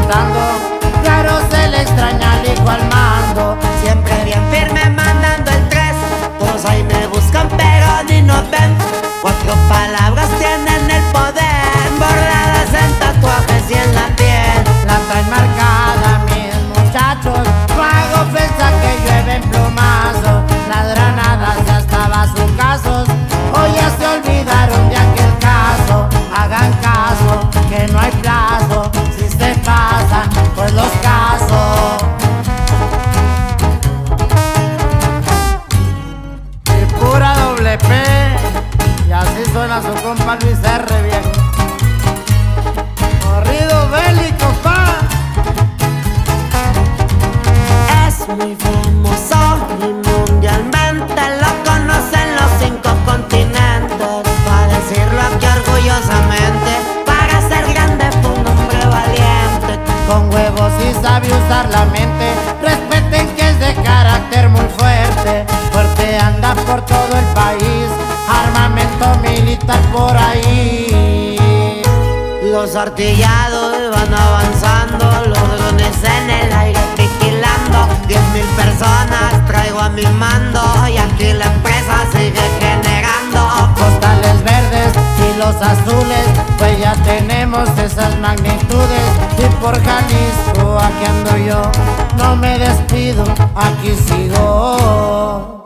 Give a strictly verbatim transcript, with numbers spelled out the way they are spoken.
cantando. Claro, se le extraña al hijo al mando. Siempre bien firme mandando el tres. Todos ahí me buscan pero ni nos ven. Cuatro palabras tienen el poder, bordadas en tatuajes y en la piel. La traen marcada mis muchachos. No hago ofensa que llueve en plumazo. Ladran nada ya estaba su casos. Hoy ya se olvidaron de aquel caso. Hagan caso, que no hay plazo. Si se pasan, pues los casos. Y pura doble P. Y así suena su compa Luis R. Viejo. Corrido bélico, pa. Es muy famoso y mundialmente lo conocen los cinco continentes. Para decirlo aquí orgullosamente, para ser grande fue un hombre valiente. Con huevos y sabe usar la mente. Respeten que es de carácter muy fuerte. Fuerte anda por todo el país. Armamento militar por ahí. Los artillados van avanzando, los drones en el aire vigilando. Diez mil personas traigo a mi mando y aquí la empresa sigue generando. Costales verdes y los azules, pues ya tenemos esas magnitudes. Y por Jalisco aquí ando yo, no me despido, aquí sigo.